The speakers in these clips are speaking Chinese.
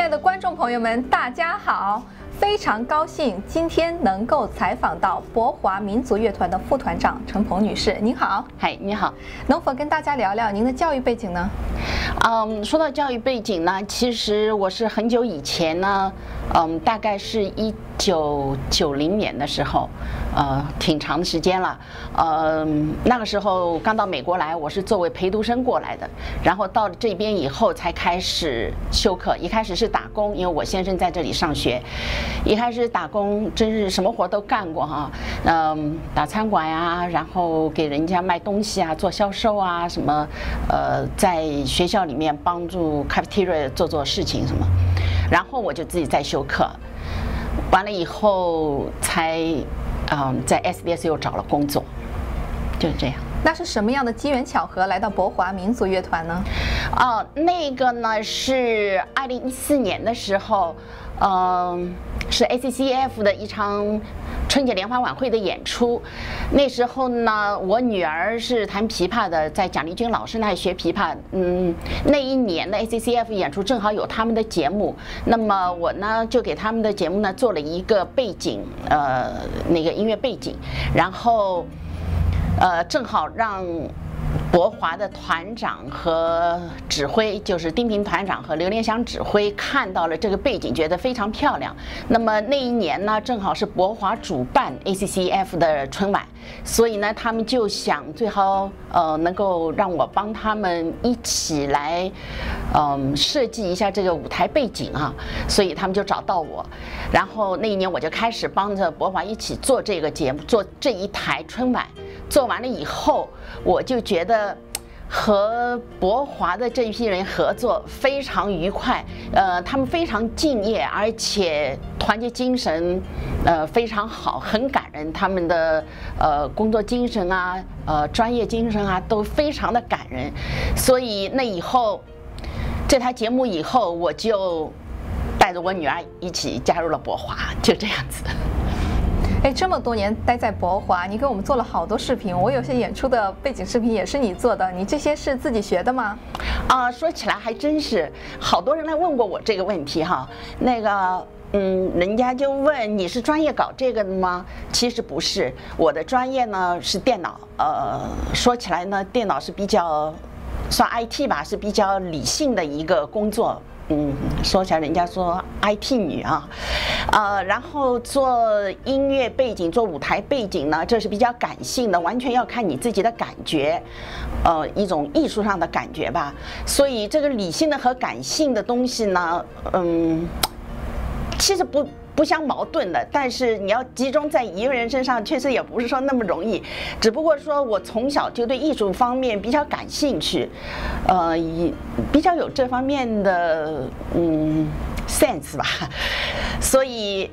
的观众朋友们，大家好！非常高兴今天能够采访到博华民族乐团的副团长陈鹏女士。您好， 嗨，你好， 能否跟大家聊聊您的教育背景呢？ 说到教育背景呢，其实我是很久以前呢，大概是1990年的时候，挺长的时间了。那个时候刚到美国来，我是作为陪读生过来的，然后到了这边以后才开始修课。一开始是打工，因为我先生在这里上学。一开始打工真是什么活都干过哈，打餐馆呀，然后给人家卖东西啊，做销售啊，什么在学校里面帮助 cafeteria 做事情什么，然后我就自己在修课，完了以后才在 SDS 又找了工作，就是这样。 那是什么样的机缘巧合来到博华民族乐团呢？ 那个呢是2014年的时候，是 ACCF 的一场春节联欢晚会的演出。那时候呢，我女儿是弹琵琶的，在蒋丽君老师那里学琵琶。那一年的 ACCF 演出正好有他们的节目，那么我呢就给他们的节目呢做了一个背景，那个音乐背景，然后正好让博华的团长和指挥，就是丁平团长和刘连祥指挥看到了这个背景，觉得非常漂亮。那么那一年呢，正好是博华主办 ACCF 的春晚，所以呢，他们就想最好能够让我帮他们一起来设计一下这个舞台背景啊，所以他们就找到我，然后那一年我就开始帮着博华一起做这个节目，做这一台春晚。做完了以后，我就觉得和博华的这一批人合作非常愉快，他们非常敬业，而且团结精神非常好，很感人。他们的工作精神啊，专业精神啊，都非常的感人。所以那以后这台节目以后，我就带着我女儿一起加入了博华，就这样子。 这么多年待在博华，你给我们做了好多视频，我有些演出的背景视频也是你做的，你这些是自己学的吗？ 说起来还真是，好多人来问过我这个问题哈。那个，人家就问你是专业搞这个的吗？其实不是，我的专业呢是电脑。说起来呢，电脑是比较算 IT 吧，是比较理性的一个工作。说起来人家说 IT 女啊，然后做音乐背景、做舞台背景呢，这是比较感性的，完全要看你自己的感觉，一种艺术上的感觉吧。所以这个理性的和感性的东西呢，其实不相矛盾的，但是你要集中在一个人身上，确实也不是说那么容易。只不过说我从小就对艺术方面比较感兴趣，比较有这方面的sense 吧，所以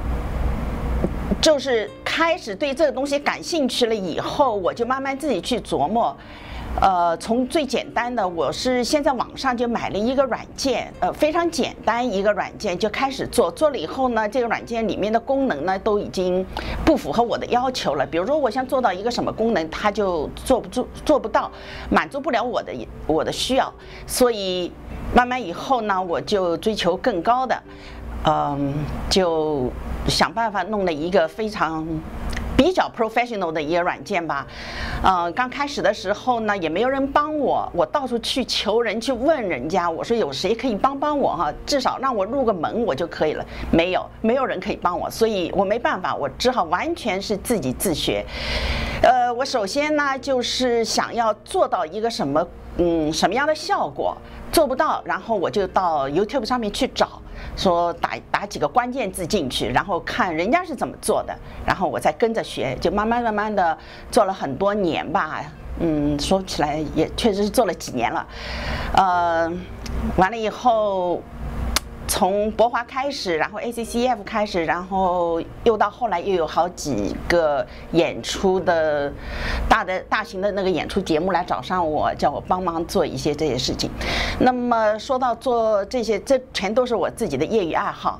就是开始对这个东西感兴趣了以后，我就慢慢自己去琢磨。从最简单的，我是先在网上就买了一个软件，非常简单一个软件就开始做了以后呢，这个软件里面的功能呢都已经不符合我的要求了。比如说我想做到一个什么功能，它就做不到，满足不了我的需要，所以慢慢以后呢，我就追求更高的，就想办法弄了一个比较 professional 的一个软件吧。刚开始的时候呢，也没有人帮我，我到处去求人，去问人家，我说有谁可以帮我哈，至少让我入个门我就可以了。没有人可以帮我，所以我没办法，我只好完全是自己自学。我首先呢就是想要做到一个什么样的效果，做不到，然后我就到 YouTube 上面去找，说打几个关键字进去，然后看人家是怎么做的，然后我再跟着学，就慢慢的做了很多年吧。说起来也确实是做了几年了。完了以后，从博华开始，然后 ACCF 开始，然后又到后来又有好几个演出的大型的那个演出节目来找上我，叫我帮忙做一些这些事情。那么说到做这些，这全都是我自己的业余爱好，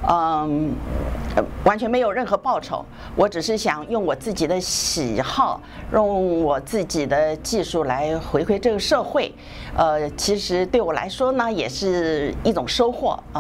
完全没有任何报酬，我只是想用我自己的喜好，用我自己的技术来回馈这个社会。其实对我来说呢，也是一种收获。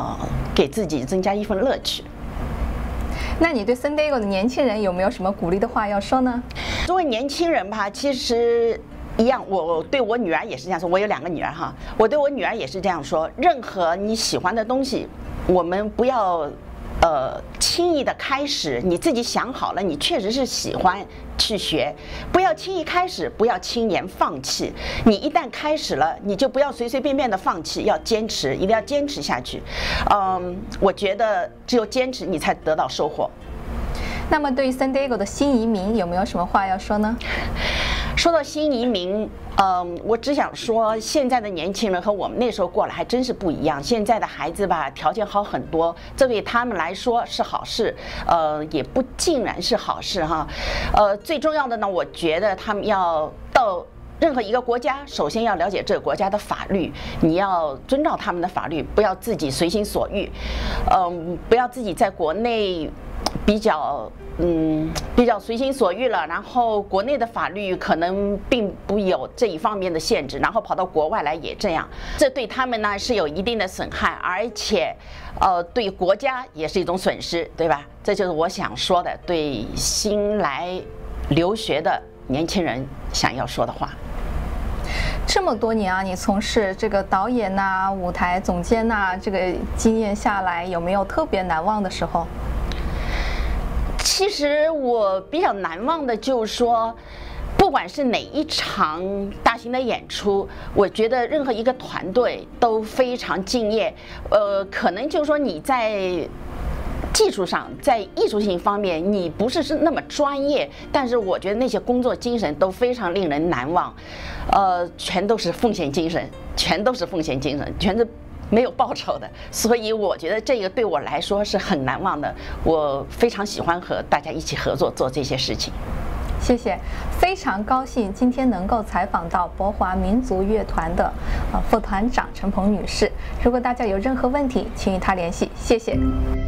给自己增加一份乐趣。 那你对 San Diego 的年轻人有没有什么鼓励的话要说呢？ 作为年轻人吧，其实一样，我对我女儿也是这样说。我有2个女儿哈，我对我女儿也是这样说：任何你喜欢的东西，我们不要轻易的开始。你自己想好了，你确实是喜欢去学，不要轻易开始，不要轻言放弃。你一旦开始了，你就不要随随便便的放弃，要坚持，一定要坚持下去。我觉得只有坚持，你才得到收获。 那么对于 San Diego 的新移民有没有什么话要说呢？ 说到新移民，我只想说，现在的年轻人和我们那时候过来还真是不一样。现在的孩子吧，条件好很多，这对他们来说是好事，也不尽然是好事哈。最重要的呢，我觉得他们要到任何一个国家，首先要了解这个国家的法律，你要遵照他们的法律，不要自己随心所欲，不要自己在国内比较随心所欲了，然后国内的法律可能并不有这一方面的限制，然后跑到国外来也这样，这对他们呢是有一定的损害，而且对国家也是一种损失，对吧？这就是我想说的，对新来留学的年轻人想要说的话。 这么多年啊，你从事这个导演呐、舞台总监呐，这个经验下来，有没有特别难忘的时候？ 其实我比较难忘的就是说，不管是哪一场大型的演出，我觉得任何一个团队都非常敬业。可能就是说你在技术上，在艺术性方面，你不是那么专业，但是我觉得那些工作精神都非常令人难忘。全都是奉献精神，全都是奉献精神，全是没有报酬的，所以我觉得这个对我来说是很难忘的。我非常喜欢和大家一起合作做这些事情。 谢谢，非常高兴今天能够采访到博华民族乐团的副团长陈鹏女士。如果大家有任何问题，请与她联系。谢谢。